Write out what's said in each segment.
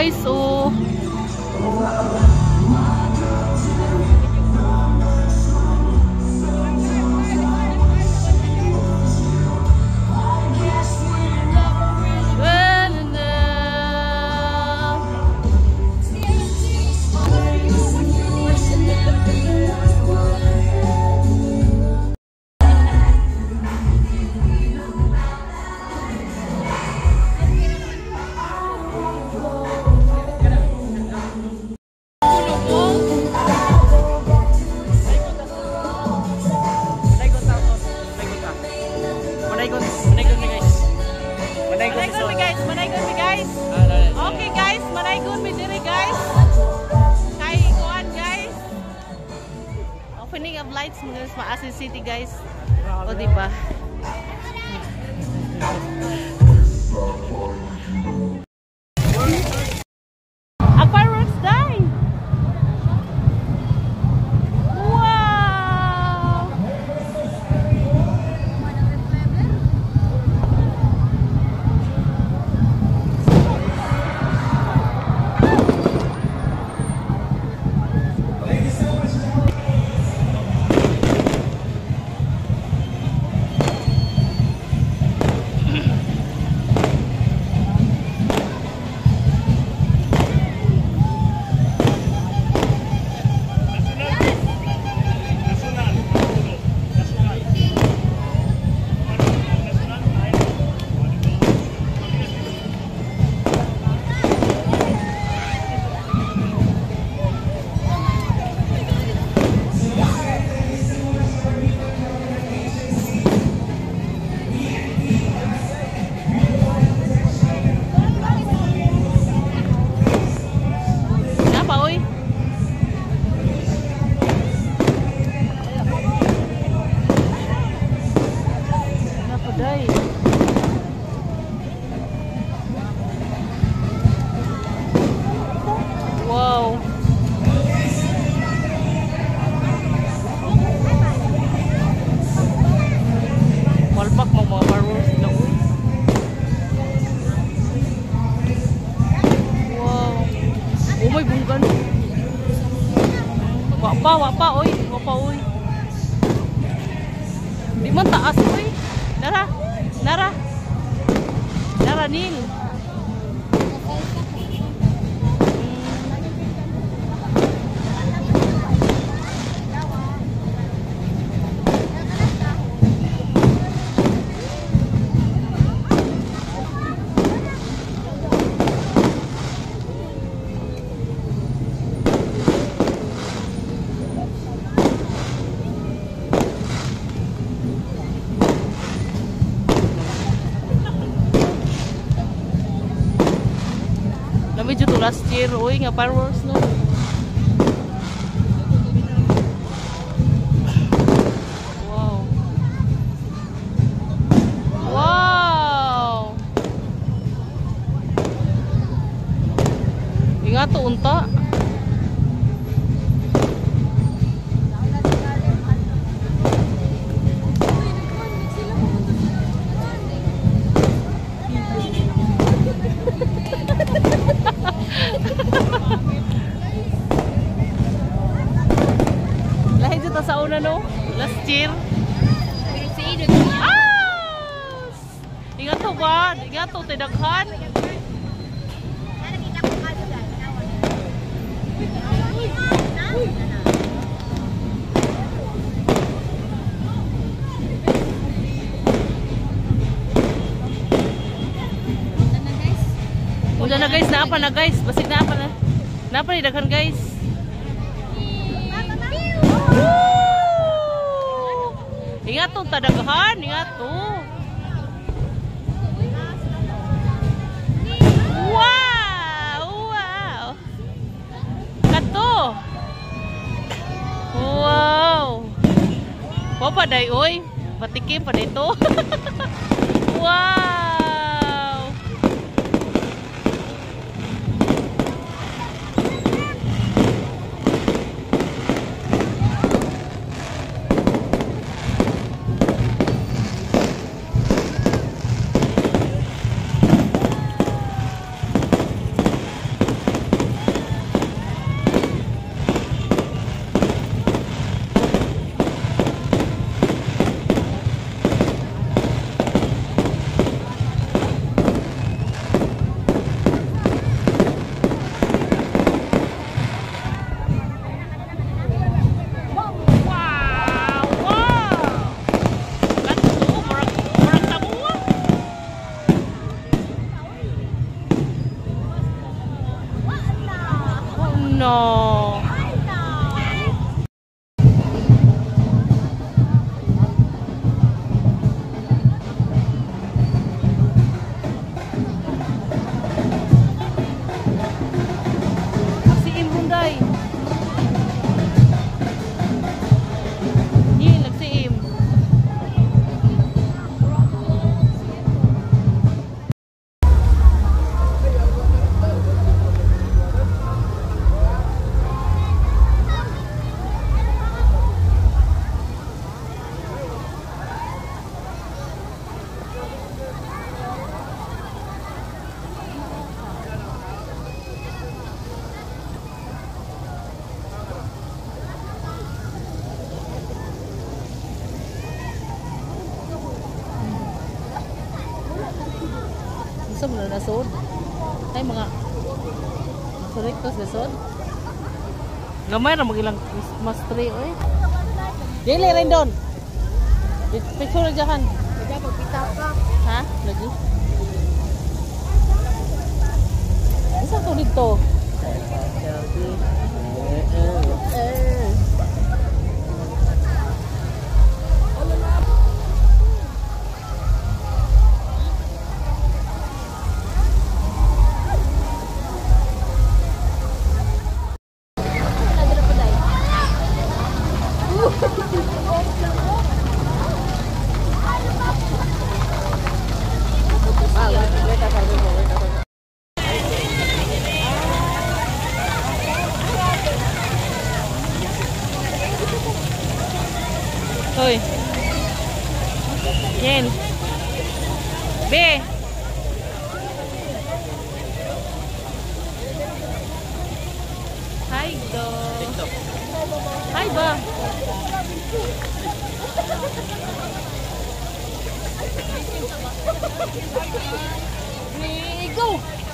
guys, oh. Okay guys, manaygon mi diri guys. Kay kuan guys. Opening of lights mo sa Maasin City guys. O di ba? Ang fireworks die. Wow! Wow. Malpak mo mga fireworks na uy. Wow. Oh my bunggan. Wapa oy, wapa oy. Di man taas oy. Nara Nil. Medyo to last year, uy nga fireworks no. Wow. Wow. Ingat to unta. Lahi dito sa una no, last year. Ah! Ingat to ba? Ingat to tidaghan. Udah na guys, naapa na guys, basig naapa na. Naapa ni daghan guys. Ingat to tadaghan, ingat to. Wow! Kato. Wow! Papa day oy, patikim pa dito. Wow! sa muna nasod. Ay mga suriktos gasod. Gamay ra magilang Christmas tree oy. Dili rin doon. Picture diyan. Kaya pagpita ka. Ha? Lagi. Isa to dito. Hoy. Yen. B. Hi, do. Hi, ba. Go.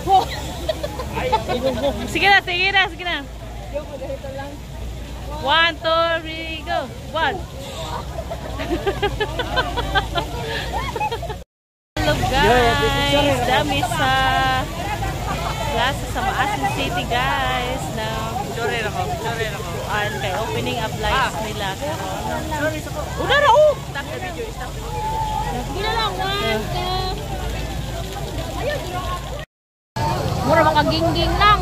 Sige na, sige na, sige na. 1, 2, 3, go. 1. Hello guys, dami sa plaza sa Maasin City guys na kay opening up lights nila. Udah ra oh. Gila lang, 1, 2. Mura mga ging-ging lang.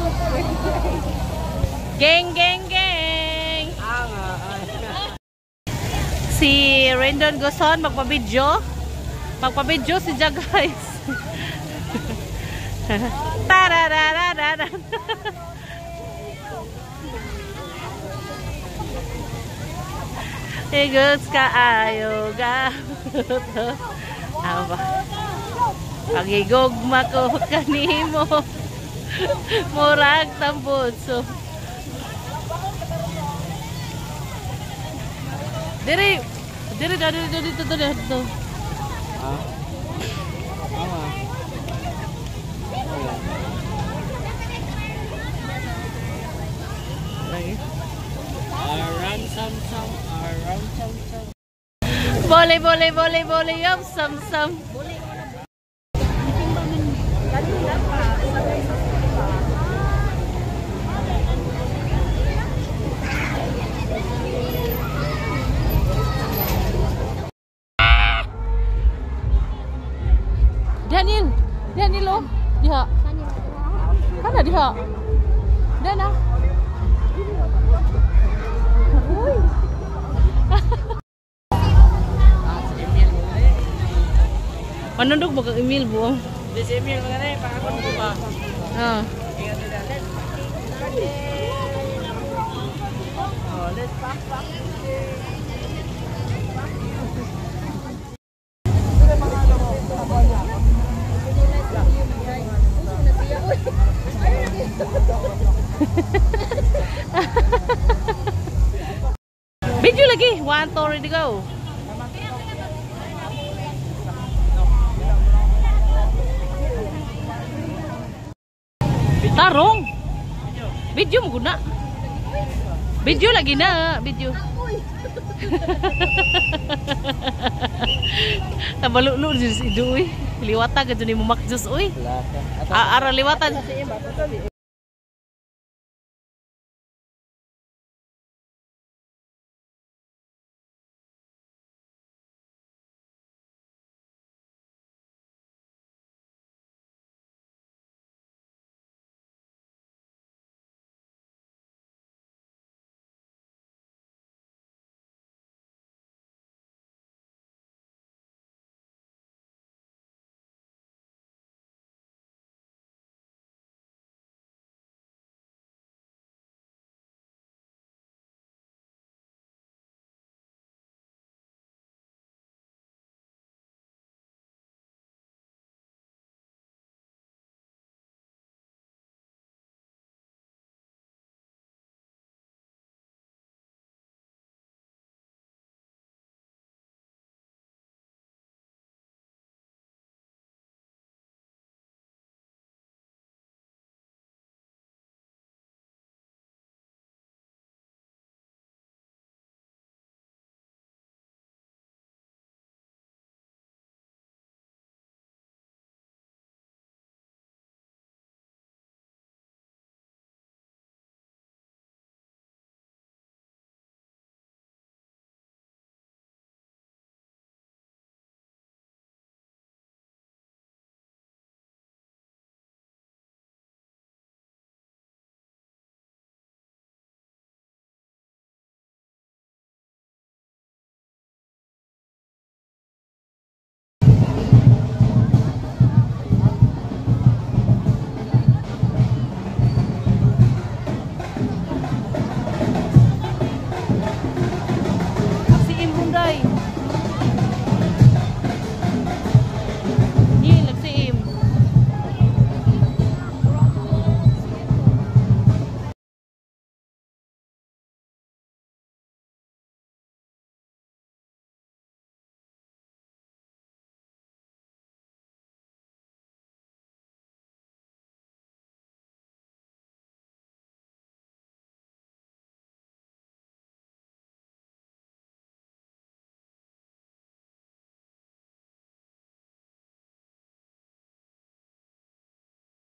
Geng geng geng. Si Rendon Goson magpa-video. Magpa-video si Ja guys. Tarararara. Igus ka ayo ga. Aba. Pagigugma ko kanimo. Murag tambutso. Diri to. Lagi. Around some. Boleh, yum, sam. Daniel lo, diha. Kana diha. Dana. Uy. Manundog mo kang email buong. Di si Emil mga na pakakon ko ba? Ah. Let's pack. Video lagi, 1, 2, ready go. Tarong. Video mo guna. Video lagi na, video. Tabalulu jus idu uy. Liwata ka jud ni mo makjus uy. Ara liwatan.